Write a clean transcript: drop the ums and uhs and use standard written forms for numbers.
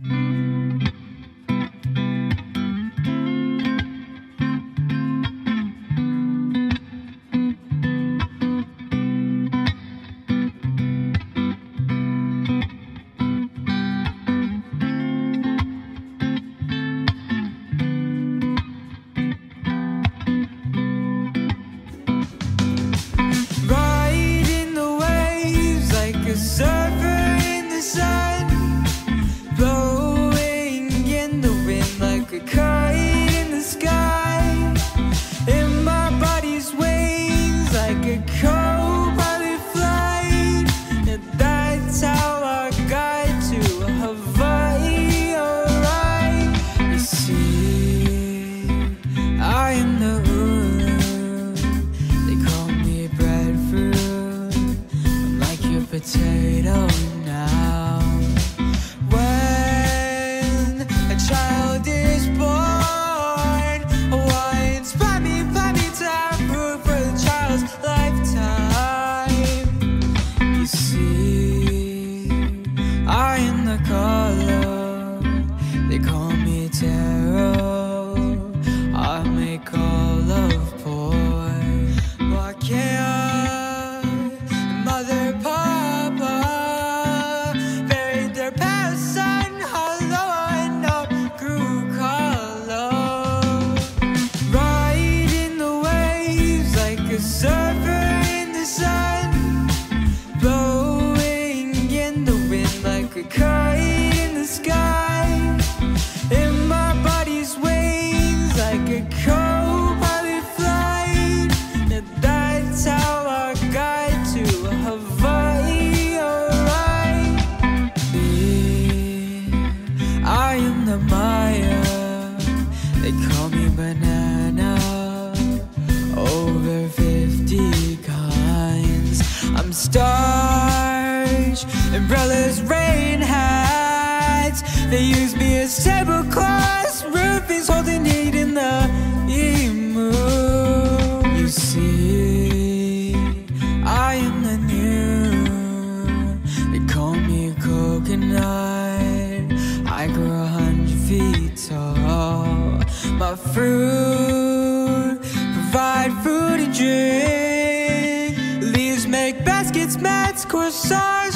Potato now. When a child is born, Hawaiians plant me to have food for the child's lifetime. You see, I am the color, they call me Taro. I make all of boy, why can't mother, they call me banana, over 50 kinds. I'm starch, umbrellas, rain hats. They use me as tablecloths, roofings holding heat in the emu. You see, I am the new, they call me coconut. I grow 100 feet tall. My fruit provide food and drink. Leaves make baskets, mats, corsage.